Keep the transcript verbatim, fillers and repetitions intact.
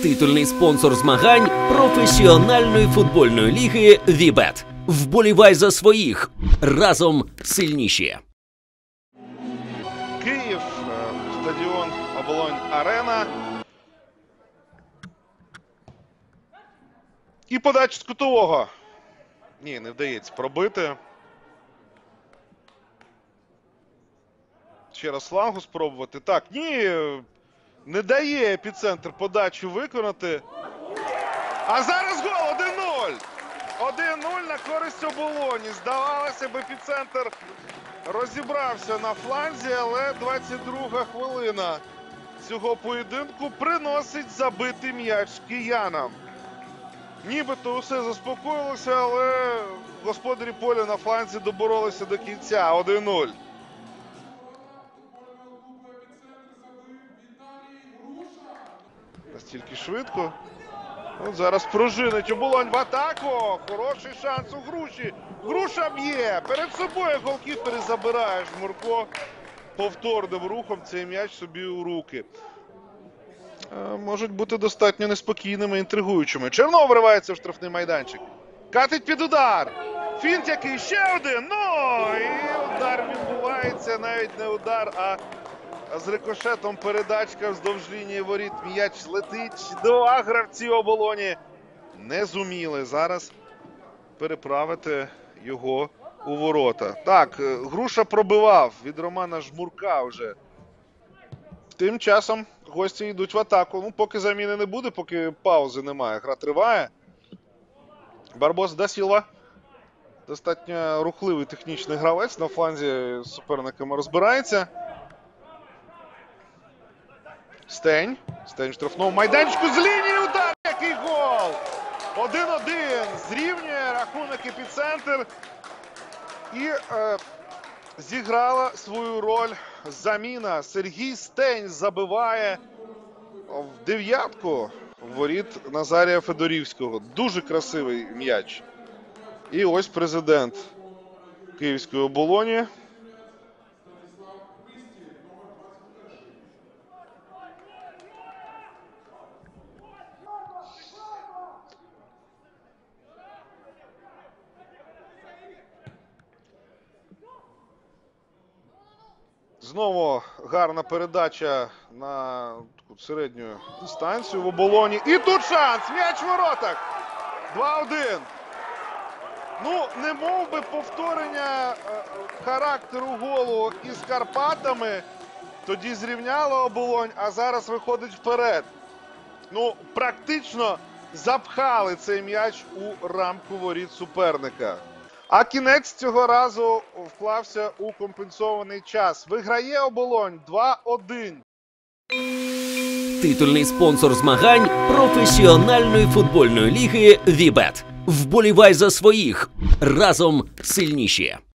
Титульний спонсор змагань професіональної футбольної ліги «Вібет». Вболівай за своїх. Разом сильніші. Київ, стадіон Оболонь-Арена. І подача з кутового. Ні, не вдається пробити. Ще раз флангу спробувати. Так, ні, не дає епіцентр подачу виконати. А зараз гол! один нуль! один нуль на користь Оболоні. Здавалося б, епіцентр розібрався на фланзі, але двадцять друга хвилина цього поєдинку приносить забитий м'яч киянам. Нібито усе заспокоїлося, але господарі поля на фланзі доборолися до кінця. один нуль. Настільки швидко. От зараз пружинить Оболонь в атаку. Хороший шанс у Груші. Груша б'є. Перед собою голкіпери забирає Жмурко. Повторним рухом цей м'яч собі у руки. Е, можуть бути достатньо неспокійними, інтригуючими. Чернов вривається в штрафний майданчик. Катить під удар. Фінт який. Ще один. Ну! І удар відбувається. Навіть не удар, а з рикошетом передачка вздовж лінії воріт. М'яч летить. Два гравці Оболоні не зуміли зараз переправити його у ворота. Так, Груша пробивав від Романа Жмурка вже. Тим часом гості йдуть в атаку. Ну, поки заміни не буде, поки паузи немає. Гра триває. Барбос да Сілва. Достатньо рухливий технічний гравець. На фланзі з суперниками розбирається. Стень. Стень в штрафному майданчику з лінії удар. Який гол! один один. Зрівнює рахунок епіцентр. І е, зіграла свою роль заміна. Сергій Стень забиває в дев'ятку воріт Назарія Федорівського. Дуже красивий м'яч. І ось президент Київської Оболоні. Знову гарна передача на таку середню дистанцію в Оболоні. І тут шанс! М'яч в воротах! два один. Ну, не мов би повторення е, характеру голу із Карпатами. Тоді зрівняло Оболонь, а зараз виходить вперед. Ну, практично запхали цей м'яч у рамку воріт суперника. А кінець цього разу вклався у компенсований час. Виграє Оболонь два один. Титульний спонсор змагань професіональної футбольної ліги «Вібет». Вболівай за своїх. Разом сильніші.